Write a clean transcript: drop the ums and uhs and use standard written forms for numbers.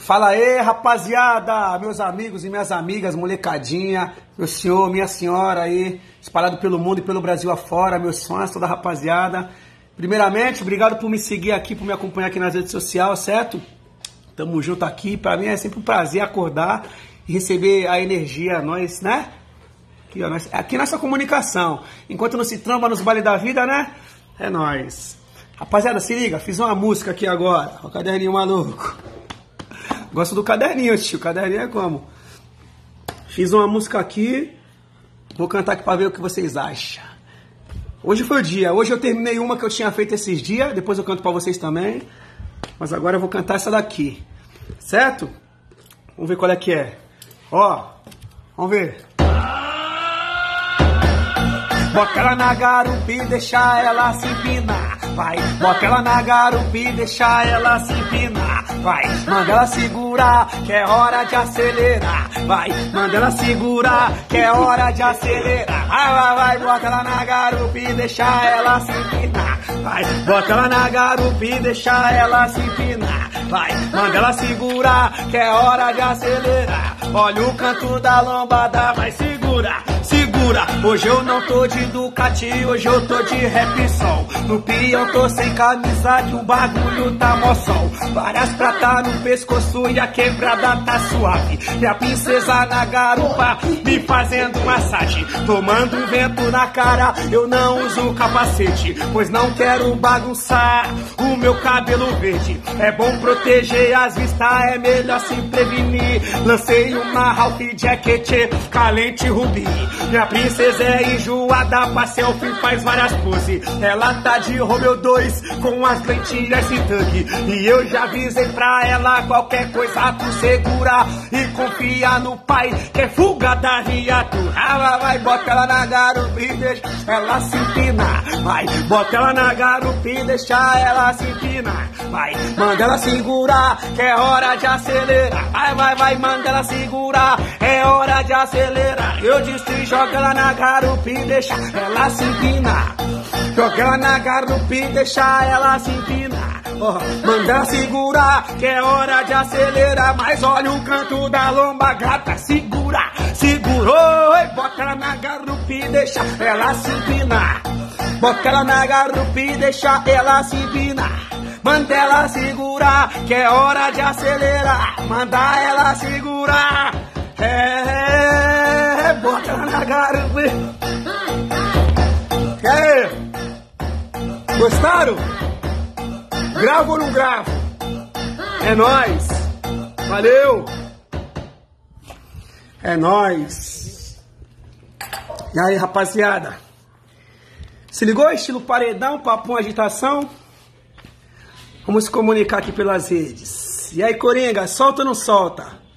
Fala aí, rapaziada, meus amigos e minhas amigas, molecadinha, meu senhor, minha senhora aí, espalhado pelo mundo e pelo Brasil afora, meus fãs, toda a rapaziada. Primeiramente, obrigado por me seguir aqui, por me acompanhar aqui nas redes sociais, certo? Tamo junto aqui, pra mim é sempre um prazer acordar e receber a energia, nós, né? Aqui, ó, aqui nessa comunicação, enquanto não se tromba nos bailes da vida, né? É nóis. Rapaziada, se liga, fiz uma música aqui agora, o caderninho maluco. Gosto do caderninho, tio. O caderninho é como? Fiz uma música aqui. Vou cantar aqui pra ver o que vocês acham. Hoje foi o dia. Hoje eu terminei uma que eu tinha feito esses dias. Depois eu canto pra vocês também. Mas agora eu vou cantar essa daqui. Certo? Vamos ver qual é que é. Ó. Vamos ver. Bota ela na garupa e deixa ela se empinar. Vai, bota ela na garupa e deixa ela se empinar. Vai, manda ela segurar, que é hora de acelerar. Vai, manda ela segurar, que é hora de acelerar. Vai, bota ela na garupa e deixa ela se empinar. Vai, bota ela na garupa e deixa ela se empinar. Vai, manda ela segurar, que é hora de acelerar. Olha o canto da lombada, vai segura, segura. Hoje eu não tô de Ducati, hoje eu tô de Repsol. No peão tô sem camisa que o bagulho tá moção. Várias pratas no pescoço e a quebrada tá suave. E a princesa na garupa me fazendo massagem. Tomando um vento na cara, eu não uso capacete, pois não quero bagunçar o meu cabelo verde. É bom proteger as vistas, é melhor se prevenir. Lancei uma Ralph Jacket, calente rubi. Minha princesa é enjoada, pra selfie faz várias poses. Ela tá de Romeo 2 com as lentilhas de tanque. E eu já avisei pra ela, qualquer coisa tu segura e confia no pai, que é fuga da viatura. Vai, bota ela na garupa e deixa ela se empinar. Vai, bota ela na garupa e deixa ela se empinar. Vai, manda ela segurar, que é hora de acelerar. Vai, manda ela segurar, é hora de acelerar. Eu disse, joga ela na garupa e deixa ela se empinar. Joga ela na garupa e deixa ela se empinar. Manda ela segurar, que é hora de acelerar. Mas olha o canto da lomba, gata, segura, segura. Oi, bota ela na garupa e deixa ela se empinar. Bota ela na garupa e deixa ela se empinar. Manda ela segurar, que é hora de acelerar. Manda ela segurar. Bota ela na garupa. E aí? Gostaram? Gravo ou não gravo? É nóis. Valeu. É nóis. E aí, rapaziada? Se ligou? Estilo paredão, papo, agitação? Vamos se comunicar aqui pelas redes. E aí, Coringa, solta ou não solta?